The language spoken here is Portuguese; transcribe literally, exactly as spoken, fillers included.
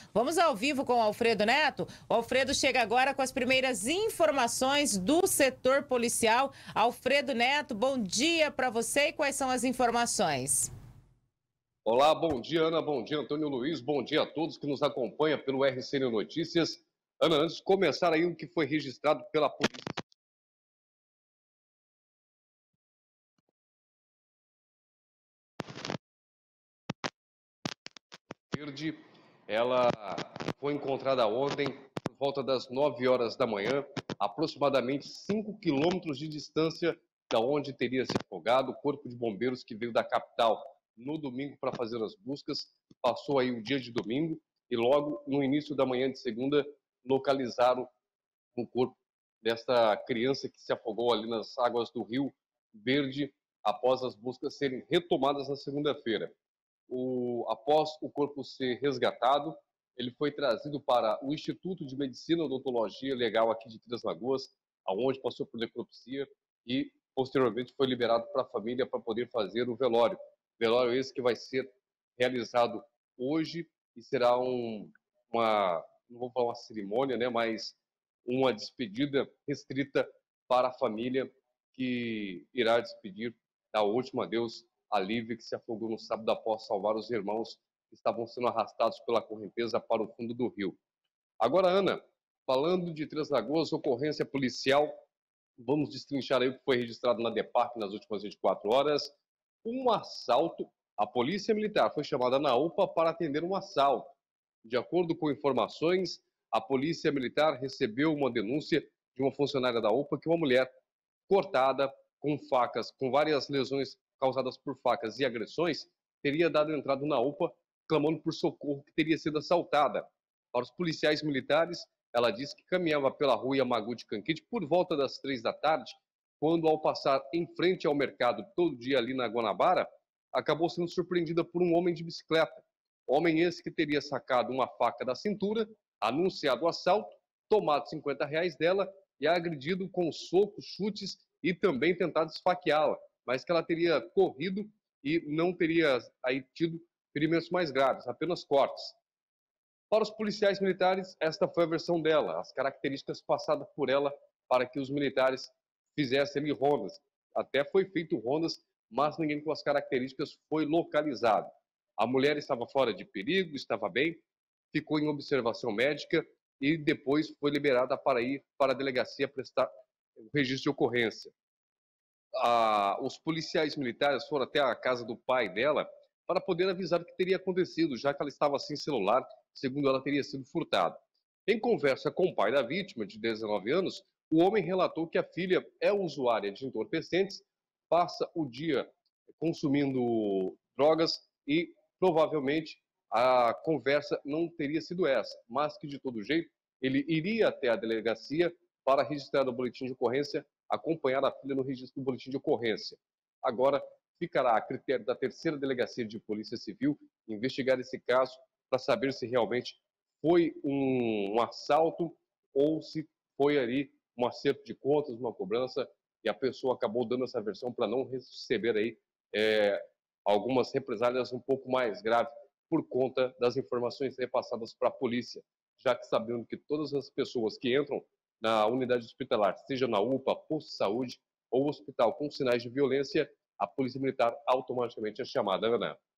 Vamos ao vivo com o Alfredo Neto. O Alfredo chega agora com as primeiras informações do setor policial. Alfredo Neto, bom dia para você e quais são as informações? Olá, bom dia, Ana, bom dia, Antônio Luiz, bom dia a todos que nos acompanham pelo R C N Notícias. Ana, antes de começar aí o que foi registrado pela polícia Verde, ela foi encontrada ontem por volta das nove horas da manhã, aproximadamente cinco quilômetros de distância da onde teria se afogado. O Corpo de Bombeiros, que veio da capital no domingo para fazer as buscas, passou aí o dia de domingo e logo no início da manhã de segunda localizaram o corpo desta criança que se afogou ali nas águas do Rio Verde após as buscas serem retomadas na segunda-feira. O, após o corpo ser resgatado, ele foi trazido para o Instituto de Medicina e Odontologia Legal aqui de Três Lagoas, aonde passou por necropsia e posteriormente foi liberado para a família para poder fazer o velório. Velório esse que vai ser realizado hoje e será um, uma, não vou falar uma cerimônia, né, mas uma despedida restrita para a família que irá despedir da última adeus a Lívia, que se afogou no sábado após salvar os irmãos que estavam sendo arrastados pela correnteza para o fundo do rio. Agora, Ana, falando de Três Lagoas, ocorrência policial, vamos destrinchar aí o que foi registrado na DEPARC nas últimas vinte e quatro horas. Um assalto, a polícia militar foi chamada na UPA para atender um assalto. De acordo com informações, a polícia militar recebeu uma denúncia de uma funcionária da UPA que uma mulher cortada com facas, com várias lesões causadas por facas e agressões, teria dado entrada na UPA clamando por socorro, que teria sido assaltada. Para os policiais militares, ela disse que caminhava pela rua Yamaguchi Kankichi por volta das três da tarde, quando ao passar em frente ao mercado todo dia ali na Guanabara, acabou sendo surpreendida por um homem de bicicleta. Homem esse que teria sacado uma faca da cintura, anunciado o assalto, tomado cinquenta reais dela e agredido com socos, chutes e também tentado esfaqueá-la, mas que ela teria corrido e não teria aí tido ferimentos mais graves, apenas cortes. Para os policiais militares, esta foi a versão dela, as características passadas por ela para que os militares fizessem ali rondas. Até foi feito rondas, mas ninguém com as características foi localizado. A mulher estava fora de perigo, estava bem, ficou em observação médica e depois foi liberada para ir para a delegacia prestar o registro de ocorrência. Ah, os policiais militares foram até a casa do pai dela para poder avisar o que teria acontecido, já que ela estava sem celular, segundo ela teria sido furtada. Em conversa com o pai da vítima, de dezenove anos, o homem relatou que a filha é usuária de entorpecentes, passa o dia consumindo drogas e provavelmente a conversa não teria sido essa, mas que de todo jeito ele iria até a delegacia para registrar o boletim de ocorrência, acompanhar a filha no registro do boletim de ocorrência. Agora, ficará a critério da terceira delegacia de Polícia Civil investigar esse caso para saber se realmente foi um, um assalto ou se foi ali um acerto de contas, uma cobrança, e a pessoa acabou dando essa versão para não receber aí é, algumas represálias um pouco mais graves por conta das informações repassadas para a polícia, já que sabendo que todas as pessoas que entram na unidade hospitalar, seja na UPA, posto de saúde ou hospital com sinais de violência, a Polícia Militar automaticamente é chamada, Ana.